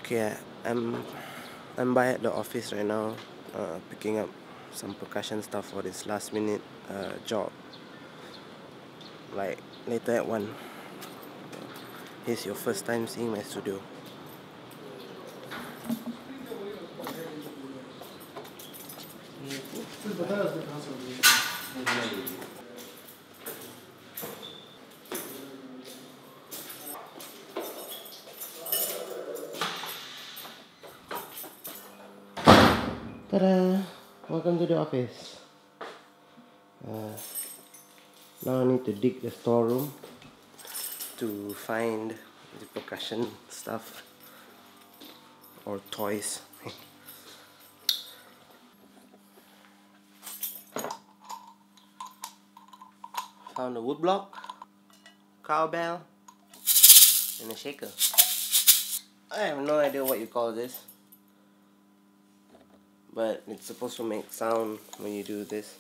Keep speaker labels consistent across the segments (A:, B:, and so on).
A: Okay, I'm by at the office right now, picking up some percussion stuff for this last minute job. Like later at 1. Here's your first time seeing my studio. Ta-da! Welcome to the office. Now I need to dig the storeroom to find the percussion stuff or toys. Found a wood block, cowbell, and a shaker. I have no idea what you call this, but it's supposed to make sound when you do this.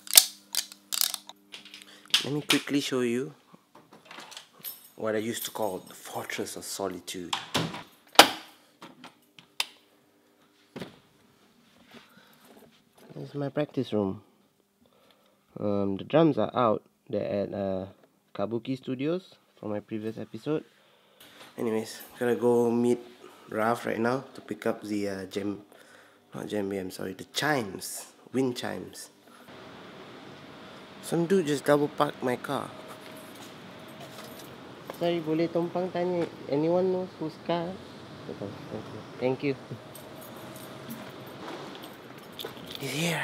A: Let me quickly show you what I used to call the Fortress of Solitude. This is my practice room. The drums are out. They're at Kabuki Studios from my previous episode. Anyways, gonna go meet Ralph right now to pick up the the chimes, wind chimes. Some dude just double parked my car. Sorry, boleh tumpang tanya, anyone knows whose car? Thank you. He's here.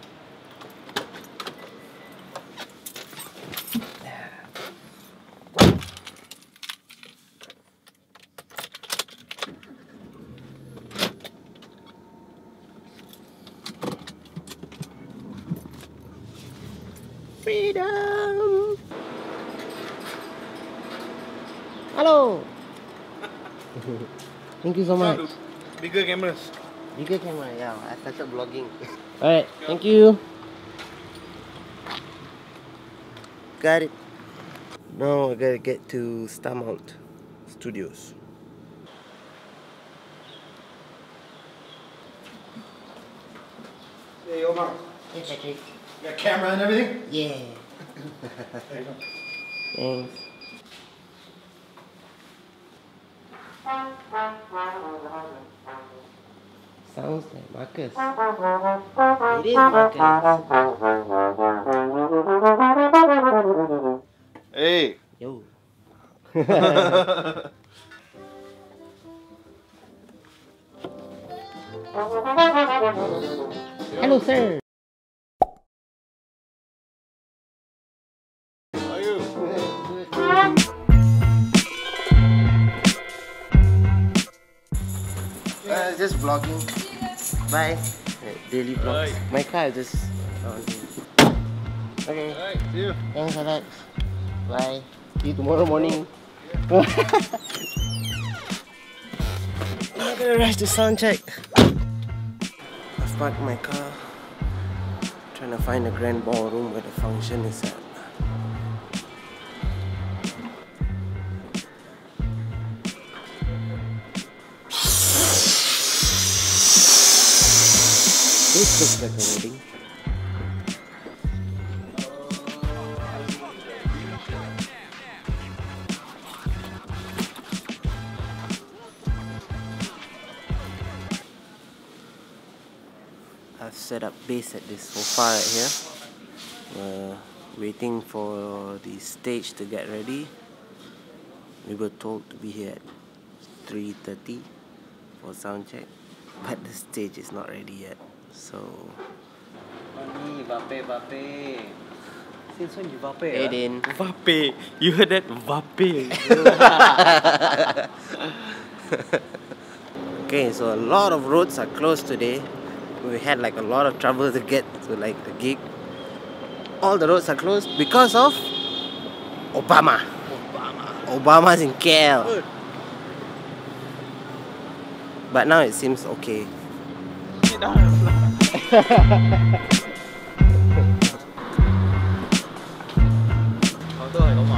A: Freedom! Hello! Thank you so much.
B: Bigger cameras.
A: Bigger camera, yeah. I started vlogging. Alright, thank you. Got it. Now I gotta get to Starmount Studios.
B: Hey, Omar.
A: Hey, Patrick.
B: You got camera and everything?
A: Yeah.
B: There you go.
A: Thanks. Sounds like Marcus. It is Marcus.
B: Hey.
A: Yo. Hello, sir.
B: How are you?
A: Just vlogging. Bye. Daily vlogs.
B: Bye.
A: My car is just. Okay.
B: Alright, see you.
A: Thanks, Alex. Bye. See you tomorrow morning. I'm not gonna rush the sound check. I've parked my car. Trying to find the grand ballroom where the function is at. This looks like a wedding. I've set up base at this sofa right here. Waiting for the stage to get ready. We were told to be here at 3:30 for sound check, but the stage is not ready yet. So.
C: Vape. Since when you vape?
A: Hey, Din.
C: Vape. You heard that? Vape.
A: Okay, so a lot of roads are closed today. We had like a lot of trouble to get to like the gig. All the roads are closed because of Obama. Obama's in KL. But now it seems okay.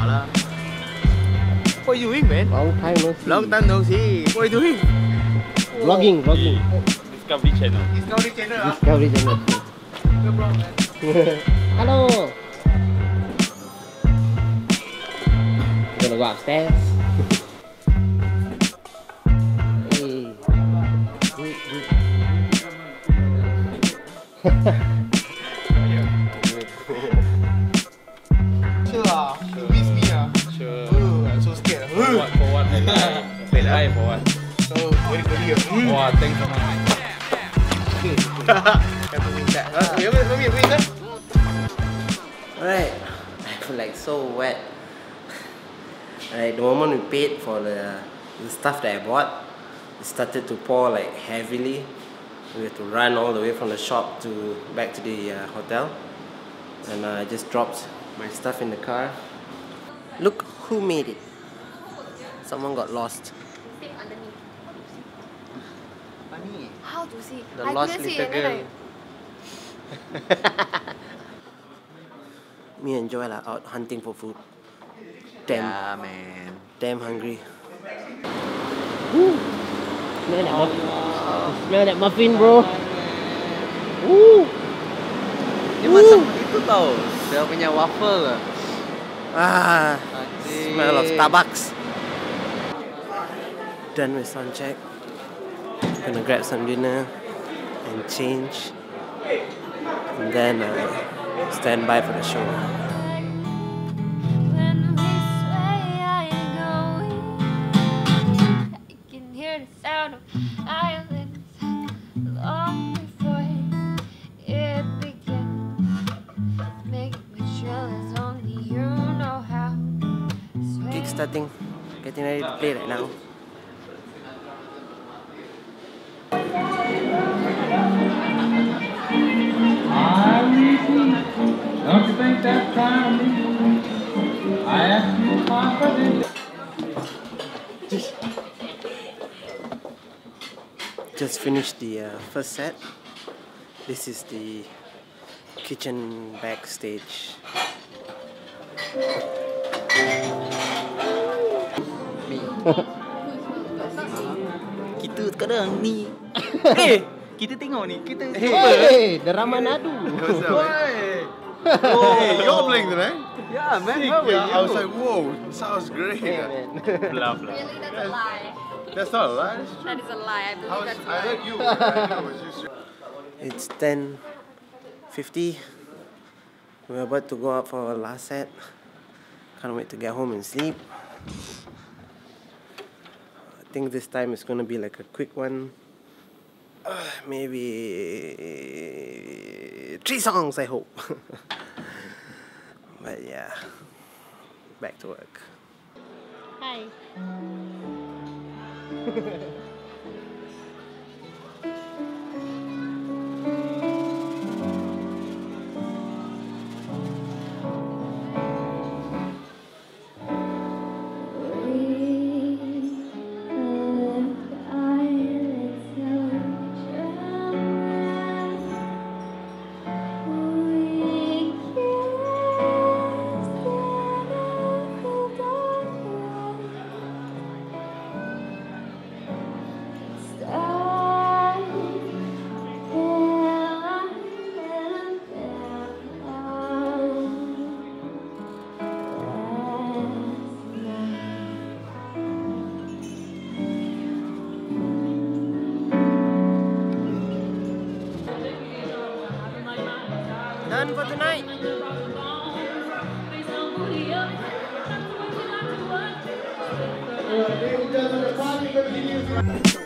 C: What are you doing, man?
A: Long time no see.
C: Long time no see. What are you doing?
A: Vlogging.
C: Discovery Channel.
B: Discovery Channel.
A: Discovery Channel.
B: No problem, man.
A: Hello. Gonna go upstairs.
B: Sure ah. You miss me ah.
C: Sure.
B: I'm so scared.
C: For what? Wait, I for what?
B: So very clear.
C: Wow, thanks so much.
B: Have to win that. Let me win that.
A: Alright, I feel like so wet. Alright, the moment we paid for the stuff that I bought, it started to pour like heavily. We had to run all the way from the shop to back to the hotel. And I just dropped my stuff in the car. Look who made it. Someone got lost.
D: Thing underneath.
B: Funny.
D: How to see?
A: The
D: I
A: lost
D: couldn't see
A: little
D: and then
A: girl. Me and Joel are out hunting for food.
C: Yeah, man.
A: Damn hungry. Woo. Smell that muffin. Smell that muffin, bro. Woo.
C: Dia macam itu tau. Dia punya waffle.
A: Ah,
C: Adik.
A: smell of Starbucks. Done with sound check. Gonna grab some dinner and change, and then stand by for the show.
E: When we sway, I go I can hear the sound of violins long before it begins. Make me chill as only you know how.
A: Gig starting, getting ready to play right now.
F: Don't you think that's trying to me? I ask you confidently.
A: Just finished the first set. This is the kitchen backstage.
C: Kita sekarang ni. Kita tengok ni. Kita
A: Hey, drama nadu.
B: Hey, you're playing tonight?
C: Yeah, man.
B: Sick,
C: How are
B: yeah. I was
C: you?
B: like, whoa, sounds great.
C: Blah blah.
D: Really, that's a lie.
B: That's not a lie. That's true.
D: That is a lie. I believe that's a
B: I
D: lie.
B: heard you. I know it was you.
A: It's 10:50. We're about to go out for our last set. Can't wait to get home and sleep. I think this time it's gonna be like a quick one. Maybe 3 songs, I hope. But yeah, back to work.
D: Hi.
A: Done for tonight.
B: Ladies and gentlemen, the party continues.